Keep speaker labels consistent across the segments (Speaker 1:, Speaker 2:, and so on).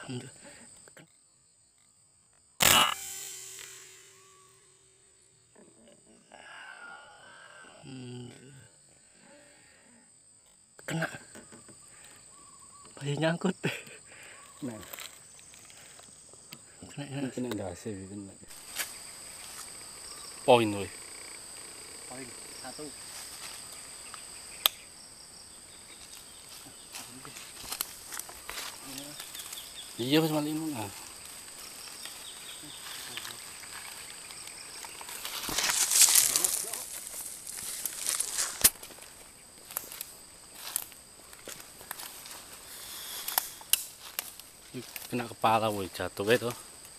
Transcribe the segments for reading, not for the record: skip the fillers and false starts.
Speaker 1: Kena bayi nyangkut.
Speaker 2: Nah, kena dasi kena. Poin woi.
Speaker 1: Poin 1.
Speaker 2: Iya mas maling nah. Kena kepala woi, jatuh gitu.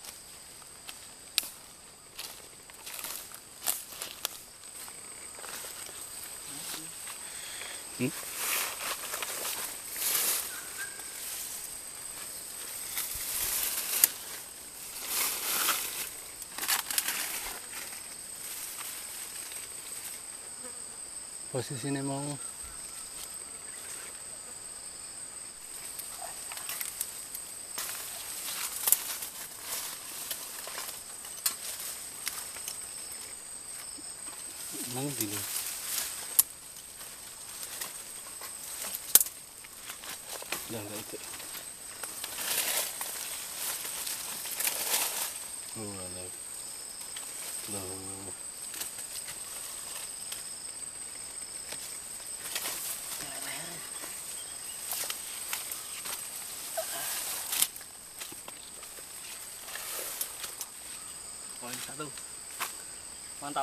Speaker 2: Posisinya mau nang dulu. Jangan itu. Oh, ada. Loh.
Speaker 1: Poin 1. Mantap.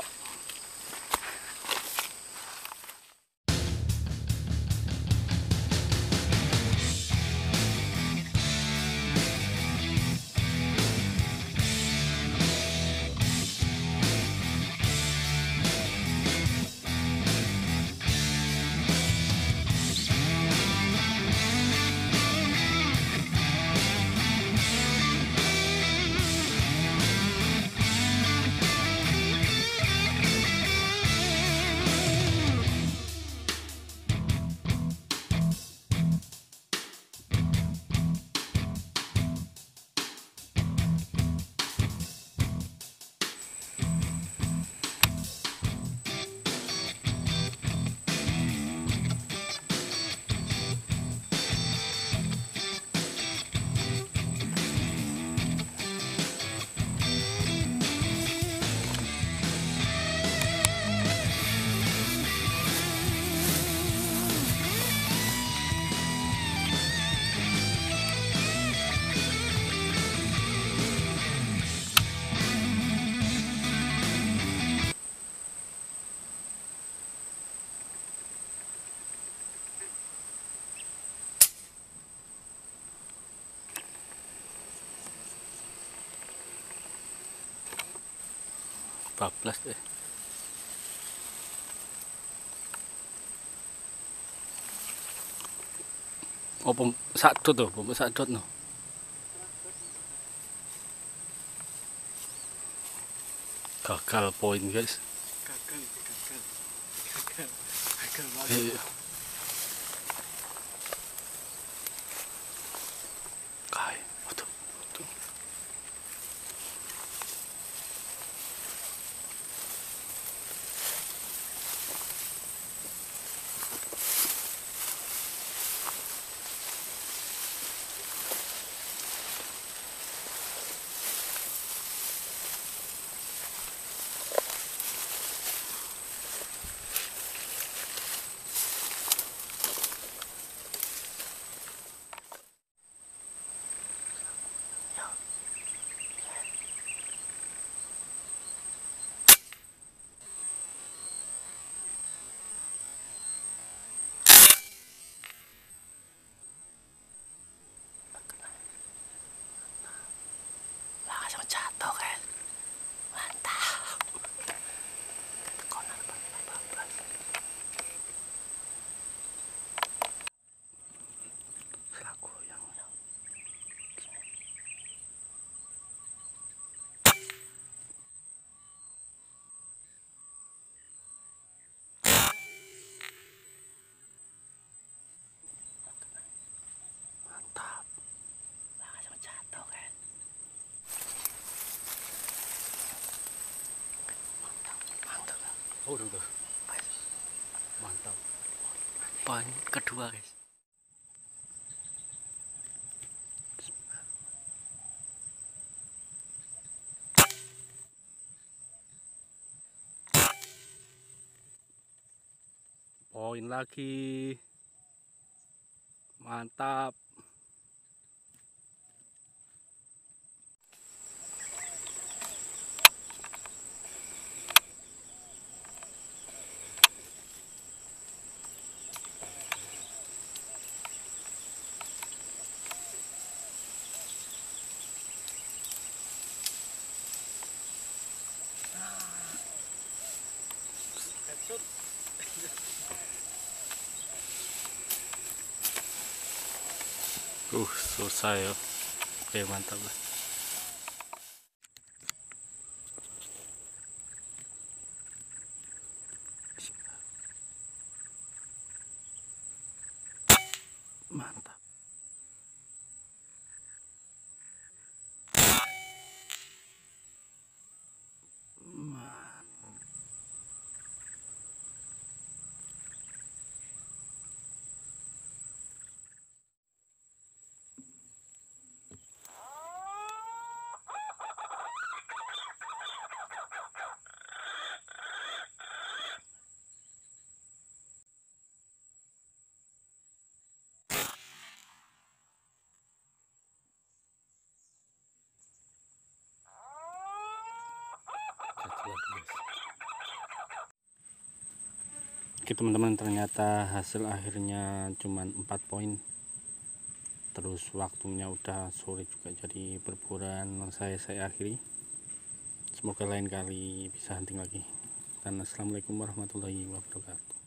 Speaker 2: Bablas deh. Oh, sadot tuh, sadot no. Gagal poin guys.
Speaker 1: Gagal
Speaker 2: Iya. Kai, waduh. Oh, udah. Mantap.
Speaker 1: Poin kedua guys.
Speaker 2: Poin lagi. Mantap. Selesai ya. Oke, mantap lah. Mantap. Oke teman-teman, ternyata hasil akhirnya cuma 4 poin. Terus waktunya udah sore juga, jadi berburuan saya akhiri. Semoga lain kali bisa hunting lagi. Dan assalamualaikum warahmatullahi wabarakatuh.